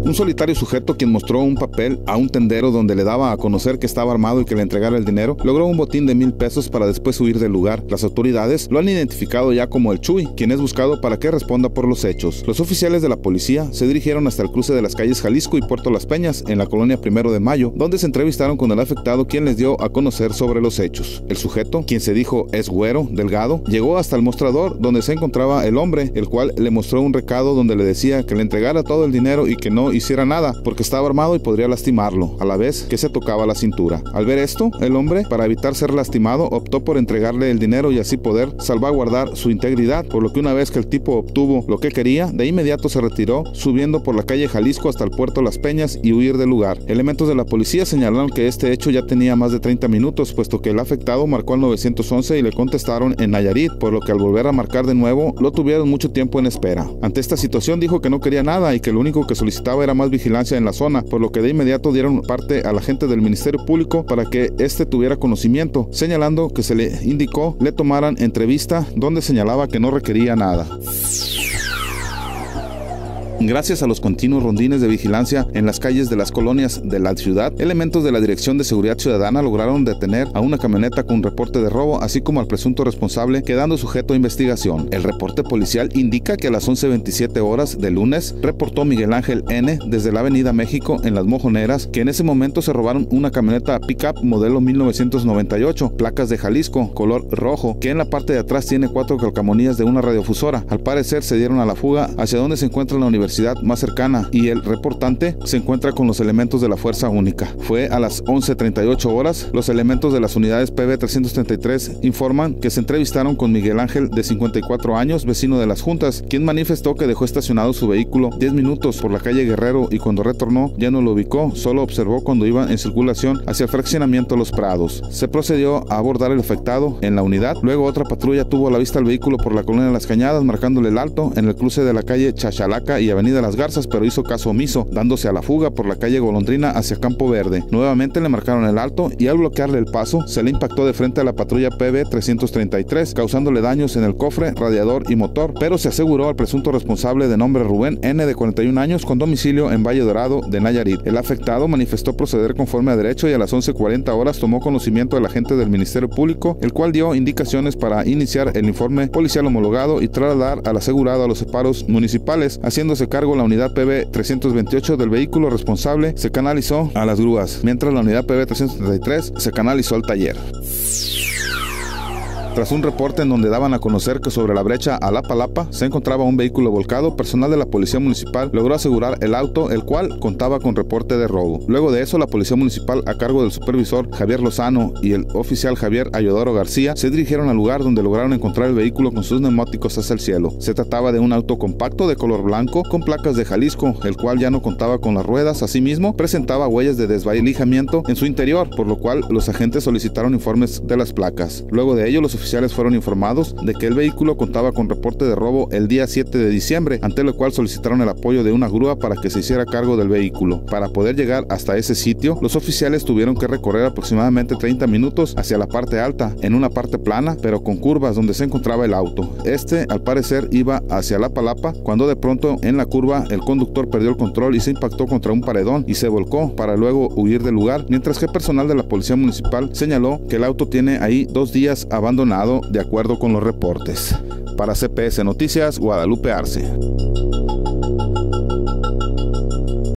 Un solitario sujeto, quien mostró un papel a un tendero donde le daba a conocer que estaba armado y que le entregara el dinero, logró un botín de 1,000 pesos para después huir del lugar. Las autoridades lo han identificado ya como el Chuy, quien es buscado para que responda por los hechos. Los oficiales de la policía se dirigieron hasta el cruce de las calles Jalisco y Puerto Las Peñas, en la colonia 1 de Mayo, donde se entrevistaron con el afectado, quien les dio a conocer sobre los hechos. El sujeto, quien se dijo es güero, delgado, llegó hasta el mostrador donde se encontraba el hombre, el cual le mostró un recado donde le decía que le entregara todo el dinero y que no hiciera nada, porque estaba armado y podría lastimarlo, a la vez que se tocaba la cintura. Al ver esto, el hombre, para evitar ser lastimado, optó por entregarle el dinero y así poder salvaguardar su integridad, por lo que una vez que el tipo obtuvo lo que quería, de inmediato se retiró, subiendo por la calle Jalisco hasta el puerto Las Peñas y huir del lugar. Elementos de la policía señalaron que este hecho ya tenía más de 30 minutos, puesto que el afectado marcó al 911 y le contestaron en Nayarit, por lo que al volver a marcar de nuevo, lo tuvieron mucho tiempo en espera. Ante esta situación dijo que no quería nada y que lo único que solicitaba era más vigilancia en la zona, por lo que de inmediato dieron parte a la gente del Ministerio Público para que éste tuviera conocimiento, señalando que se le indicó le tomaran entrevista, donde señalaba que no requería nada. Gracias a los continuos rondines de vigilancia en las calles de las colonias de la ciudad, elementos de la Dirección de Seguridad Ciudadana lograron detener a una camioneta con reporte de robo, así como al presunto responsable, quedando sujeto a investigación. El reporte policial indica que a las 11:27 horas del lunes reportó Miguel Ángel N. desde la Avenida México en Las Mojoneras que en ese momento se robaron una camioneta pick-up modelo 1998, placas de Jalisco, color rojo, que en la parte de atrás tiene 4 calcamonías de una radiofusora. Al parecer se dieron a la fuga hacia donde se encuentra la universidad más cercana y el reportante se encuentra con los elementos de la Fuerza Única. Fue a las 11:38 horas. Los elementos de las unidades PB 333 informan que se entrevistaron con Miguel Ángel, de 54 años, vecino de Las Juntas, quien manifestó que dejó estacionado su vehículo 10 minutos por la calle Guerrero y cuando retornó ya no lo ubicó, solo observó cuando iba en circulación hacia el fraccionamiento Los Prados. Se procedió a abordar el afectado en la unidad. Luego otra patrulla tuvo a la vista el vehículo por la colonia de Las Cañadas, marcándole el alto en el cruce de la calle Chachalaca y Avenida Las Garzas, pero hizo caso omiso, dándose a la fuga por la calle Golondrina hacia Campo Verde. Nuevamente le marcaron el alto y al bloquearle el paso, se le impactó de frente a la patrulla PB 333, causándole daños en el cofre, radiador y motor, pero se aseguró al presunto responsable, de nombre Rubén N., de 41 años, con domicilio en Valle Dorado de Nayarit. El afectado manifestó proceder conforme a derecho y a las 11:40 horas tomó conocimiento del agente del Ministerio Público, el cual dio indicaciones para iniciar el informe policial homologado y trasladar al asegurado a los separos municipales, haciéndose cargo la unidad PB 328 del vehículo responsable. Se canalizó a las grúas, mientras la unidad PB 333 se canalizó al taller. Tras un reporte en donde daban a conocer que sobre la brecha Alapalapa se encontraba un vehículo volcado, personal de la Policía Municipal logró asegurar el auto, el cual contaba con reporte de robo. Luego de eso, la Policía Municipal, a cargo del supervisor Javier Lozano y el oficial Javier Ayodoro García, se dirigieron al lugar donde lograron encontrar el vehículo con sus neumáticos hacia el cielo. Se trataba de un auto compacto de color blanco con placas de Jalisco, el cual ya no contaba con las ruedas. Asimismo, presentaba huellas de desvalijamiento en su interior, por lo cual los agentes solicitaron informes de las placas. Luego de ello, los oficiales fueron informados de que el vehículo contaba con reporte de robo el día 7 de diciembre, ante lo cual solicitaron el apoyo de una grúa para que se hiciera cargo del vehículo. Para poder llegar hasta ese sitio, los oficiales tuvieron que recorrer aproximadamente 30 minutos hacia la parte alta, en una parte plana, pero con curvas, donde se encontraba el auto. Este, al parecer, iba hacia Alapalapa, cuando de pronto, en la curva, el conductor perdió el control y se impactó contra un paredón y se volcó para luego huir del lugar, mientras que personal de la Policía Municipal señaló que el auto tiene ahí 2 días abandonado, de acuerdo con los reportes. Para CPS Noticias, Guadalupe Arce.